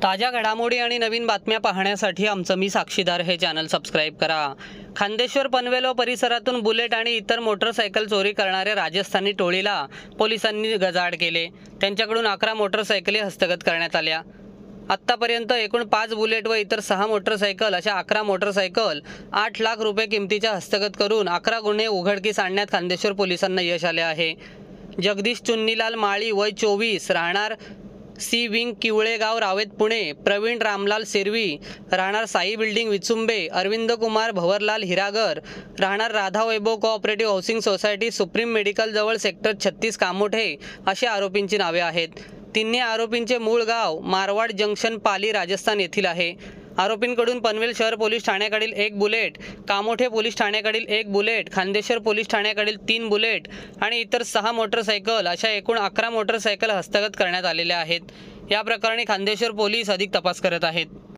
ताज्या घडामोडी आणि नवीन बातम्या पाहण्यासाठी आमचं मी साक्षीदार हे चॅनल सबस्क्राईब करा। खांदेश्वर पनवेल व परिसरातून बुलेट आणि इतर मोटरसायकल चोरी करणाऱ्या राजस्थानी टोळीला पोलिसांनी गजाआड केले। त्यांच्याकडून 11 मोटरसायकली हस्तगत करण्यात आल्या। आत्तापर्यंत एकूण 5 बुलेट व इतर 6 मोटरसायकल अशा 11 मोटरसायकल 8 लाख रुपये किमतीच्या हस्तगत करून 11 गुन्हे उघडकीस आणण्यात खांदेश्वर पोलिसांना यश आले आहे। जगदीश चुन्नीलाल माळी वय 24 राहणार सी विंग किवळेगाव रावेत पुणे, प्रवीण रामलाल सिरवी राहणार साई बिल्डिंग विचुंबे, अरविंद कुमार भवरलाल हिरागर राहणार Radha Vaibhav cooperative housing society supreme medical जवळ सेक्टर 36 कामोठे अशी आरोपींची नावे आहेत। तिन्ही आरोपींचे मूळ गाव मारवाड जंक्शन पाली राजस्थान येथील आहे। आरोपींकडून पनवेल शहर पोलीस ठाण्याकडील 1 बुलेट, कामोठे पोलीस ठाण्याकडील 1 बुलेट, खांदेश्वर पोलीस ठाण्याकडील 3 बुलेट आणि इतर 6 मोटरसायकल अशा एकूण 11 मोटरसायकल हस्तगत करण्यात आलेल्या आहेत। या प्रकरणी खांदेश्वर पोलीस अधिक तपास करत आहेत।